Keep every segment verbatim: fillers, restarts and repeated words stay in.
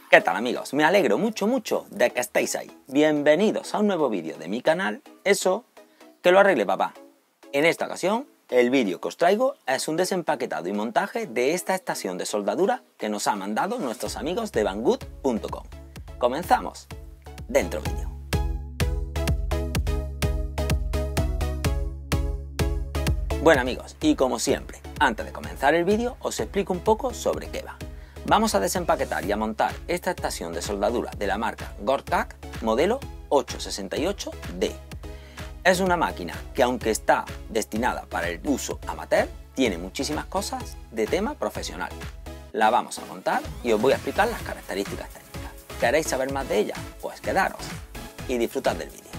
¿Qué tal, amigos? Me alegro mucho mucho de que estéis ahí. Bienvenidos a un nuevo vídeo de mi canal, Eso que lo arregle papá. En esta ocasión, el vídeo que os traigo es un desempaquetado y montaje de esta estación de soldadura que nos han mandado nuestros amigos de banggood punto com. Comenzamos. Dentro vídeo. Bueno, amigos, y como siempre, antes de comenzar el vídeo os explico un poco sobre qué va. Vamos a desempaquetar y a montar esta estación de soldadura de la marca Gorkak modelo ochocientos sesenta y ocho D. Es una máquina que, aunque está destinada para el uso amateur, tiene muchísimas cosas de tema profesional. La vamos a montar y os voy a explicar las características técnicas. ¿Queréis saber más de ella? Pues quedaros y disfrutad del vídeo.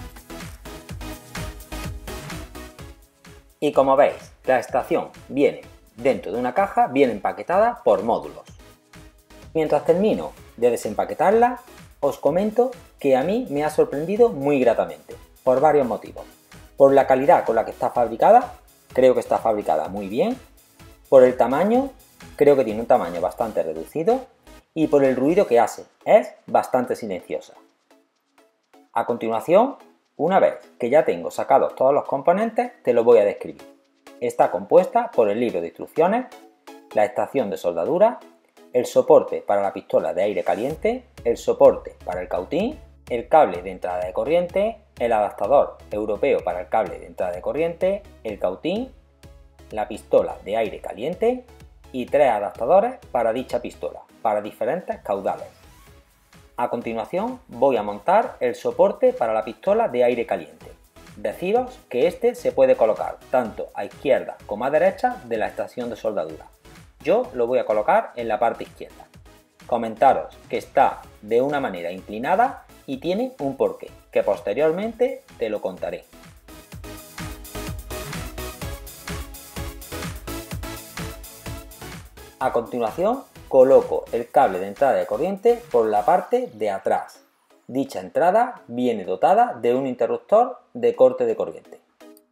Y como veis, la estación viene dentro de una caja bien empaquetada por módulos. Mientras termino de desempaquetarla, os comento que a mí me ha sorprendido muy gratamente, por varios motivos. Por la calidad con la que está fabricada, creo que está fabricada muy bien. Por el tamaño, creo que tiene un tamaño bastante reducido. Y por el ruido que hace, es bastante silenciosa. A continuación, una vez que ya tengo sacados todos los componentes, te los voy a describir. Está compuesta por el libro de instrucciones, la estación de soldadura, el soporte para la pistola de aire caliente, el soporte para el cautín, el cable de entrada de corriente, el adaptador europeo para el cable de entrada de corriente, el cautín, la pistola de aire caliente y tres adaptadores para dicha pistola, para diferentes caudales. A continuación voy a montar el soporte para la pistola de aire caliente. Deciros que este se puede colocar tanto a izquierda como a derecha de la estación de soldadura. Yo lo voy a colocar en la parte izquierda. Comentaros que está de una manera inclinada y tiene un porqué, que posteriormente te lo contaré. A continuación coloco el cable de entrada de corriente por la parte de atrás. Dicha entrada viene dotada de un interruptor de corte de corriente.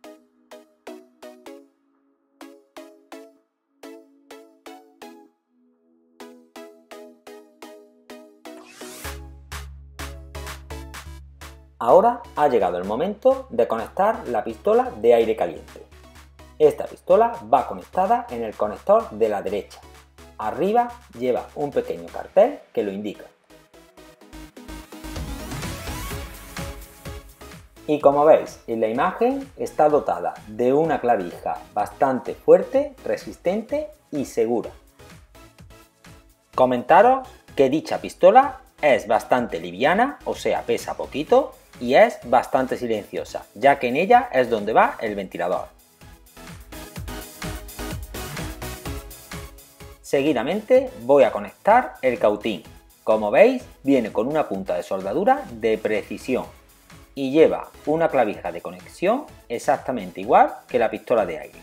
Ahora ha llegado el momento de conectar la pistola de aire caliente. Esta pistola va conectada en el conector de la derecha. Arriba lleva un pequeño cartel que lo indica. Y como veis en la imagen, está dotada de una clavija bastante fuerte, resistente y segura. Comentaros que dicha pistola es bastante liviana, o sea, pesa poquito, y es bastante silenciosa, ya que en ella es donde va el ventilador. Seguidamente voy a conectar el cautín. Como veis, viene con una punta de soldadura de precisión y lleva una clavija de conexión exactamente igual que la pistola de aire.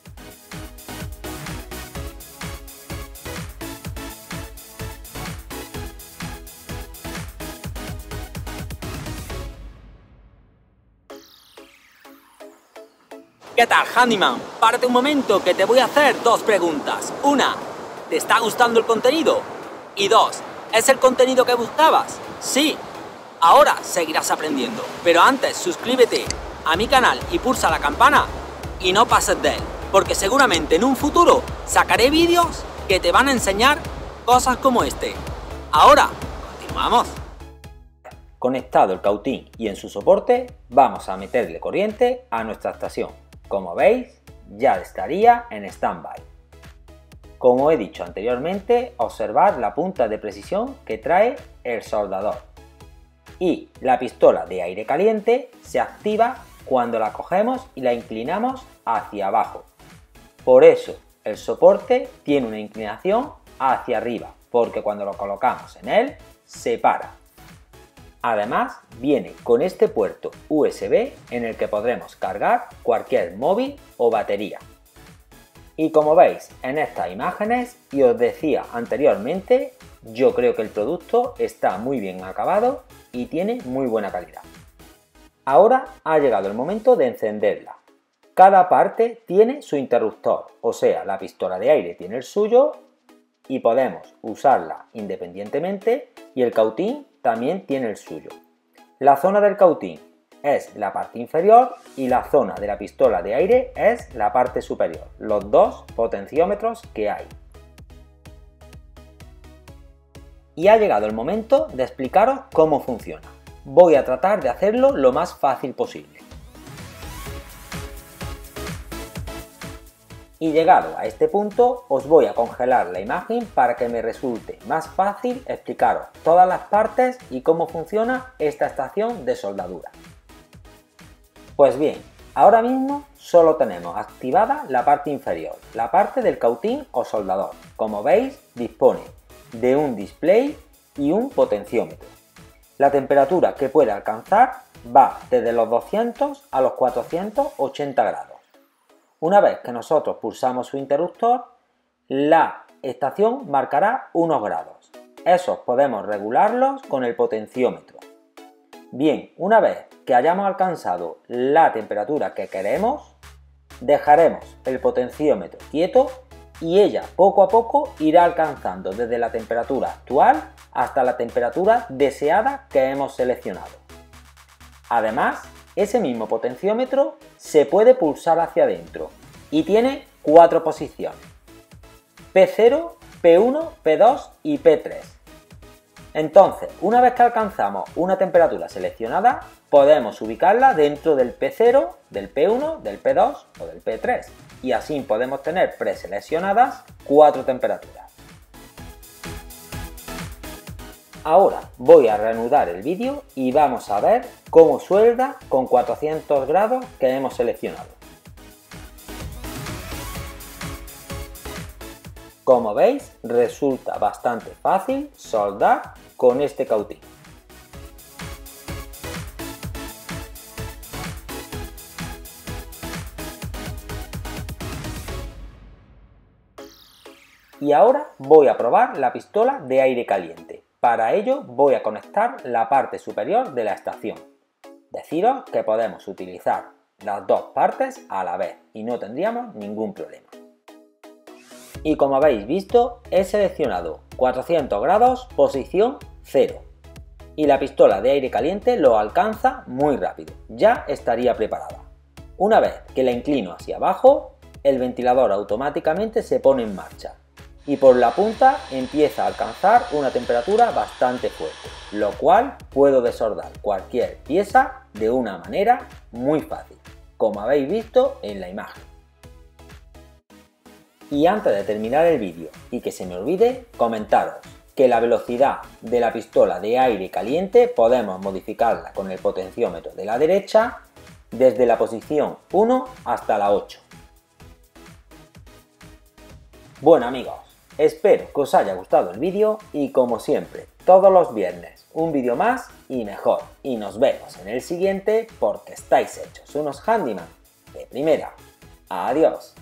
¿Qué tal, Handyman? Párate un momento que te voy a hacer dos preguntas. Una, ¿te está gustando el contenido? Y dos, ¿es el contenido que buscabas? Sí. Ahora seguirás aprendiendo, pero antes suscríbete a mi canal y pulsa la campana y no pases de él, porque seguramente en un futuro sacaré vídeos que te van a enseñar cosas como este. Ahora, continuamos. Conectado el cautín y en su soporte, vamos a meterle corriente a nuestra estación. Como veis, ya estaría en stand-by. Como he dicho anteriormente, observad la punta de precisión que trae el soldador. Y la pistola de aire caliente se activa cuando la cogemos y la inclinamos hacia abajo. Por eso el soporte tiene una inclinación hacia arriba, porque cuando lo colocamos en él, se para. Además, viene con este puerto U S B en el que podremos cargar cualquier móvil o batería. Y como veis en estas imágenes, y os decía anteriormente, yo creo que el producto está muy bien acabado y tiene muy buena calidad. Ahora ha llegado el momento de encenderla. Cada parte tiene su interruptor, o sea, la pistola de aire tiene el suyo y podemos usarla independientemente y el cautín también tiene el suyo. La zona del cautín es la parte inferior y la zona de la pistola de aire es la parte superior, los dos potenciómetros que hay. Y ha llegado el momento de explicaros cómo funciona. Voy a tratar de hacerlo lo más fácil posible. Y llegado a este punto, os voy a congelar la imagen para que me resulte más fácil explicaros todas las partes y cómo funciona esta estación de soldadura. Pues bien, ahora mismo solo tenemos activada la parte inferior, la parte del cautín o soldador. Como veis, dispone de un display y un potenciómetro. La temperatura que puede alcanzar va desde los doscientos a los cuatrocientos ochenta grados. Una vez que nosotros pulsamos su interruptor, la estación marcará unos grados. Esos podemos regularlos con el potenciómetro. Bien, una vez que hayamos alcanzado la temperatura que queremos, dejaremos el potenciómetro quieto y ella poco a poco irá alcanzando desde la temperatura actual hasta la temperatura deseada que hemos seleccionado. Además, ese mismo potenciómetro se puede pulsar hacia adentro y tiene cuatro posiciones: P cero, P uno, P dos y P tres. Entonces, una vez que alcanzamos una temperatura seleccionada, podemos ubicarla dentro del P cero, del P uno, del P dos o del P tres y así podemos tener preseleccionadas cuatro temperaturas. Ahora voy a reanudar el vídeo y vamos a ver cómo suelda con cuatrocientos grados que hemos seleccionado. Como veis, resulta bastante fácil soldar con este cautín. Y ahora voy a probar la pistola de aire caliente. Para ello voy a conectar la parte superior de la estación. Deciros que podemos utilizar las dos partes a la vez y no tendríamos ningún problema. Y como habéis visto, he seleccionado cuatrocientos grados, posición cero. Y la pistola de aire caliente lo alcanza muy rápido, ya estaría preparada. Una vez que la inclino hacia abajo, el ventilador automáticamente se pone en marcha y por la punta empieza a alcanzar una temperatura bastante fuerte, lo cual puedo desoldar cualquier pieza de una manera muy fácil, como habéis visto en la imagen. Y antes de terminar el vídeo y que se me olvide, comentaros que la velocidad de la pistola de aire caliente podemos modificarla con el potenciómetro de la derecha desde la posición uno hasta la ocho. Bueno amigos, espero que os haya gustado el vídeo y como siempre, todos los viernes un vídeo más y mejor. Y nos vemos en el siguiente porque estáis hechos unos handyman de primera. Adiós.